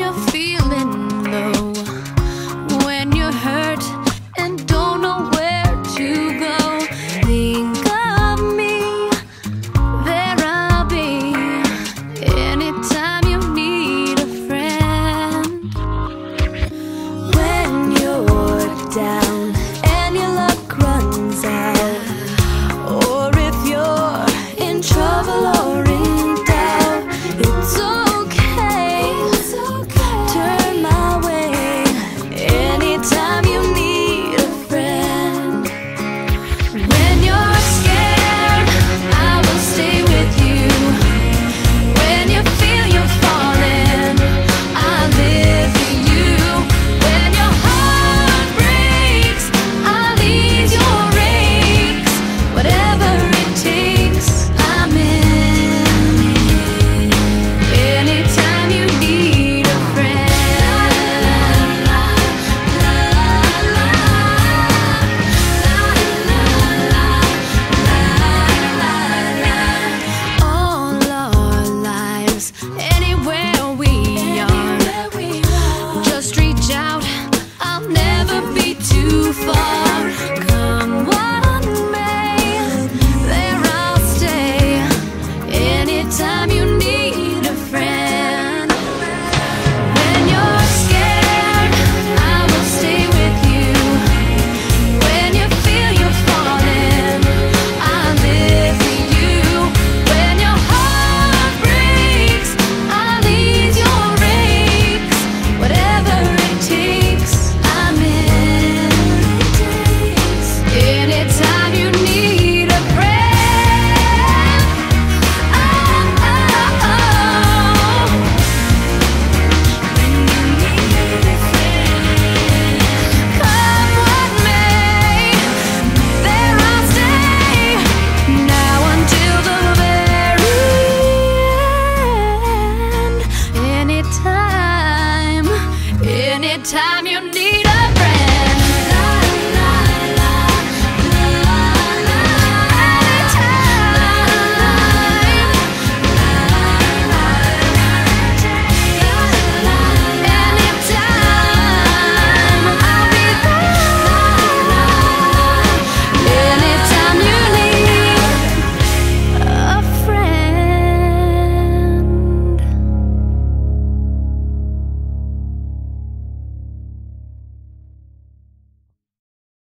you're feeling low, when you're hurt and don't know where to go, think of me, there I'll be, anytime you need a friend. When you're down and your luck runs out, or if you're in trouble or in doubt, it's okay, turn my way, anytime you need a friend. When you're scared, I will stay with you. When you feel you're falling, I'll live for you. When your heart breaks, I'll ease your aches. Whatever it takes, I'm in. Anytime you need a friend. All our lives, anywhere we are, just reach out, I'll never be too far. Come what may, there I'll stay, anytime you need a friend. When you're scared, I will stay with you. When you feel you're falling, I'll live for you. When your heart breaks, I'll ease your aches. Whatever it takes, I'm in. Anytime you need a friend. Oh, oh, oh. When you need a friend. Come what may, there I'll stay, now until the very end. Anytime you need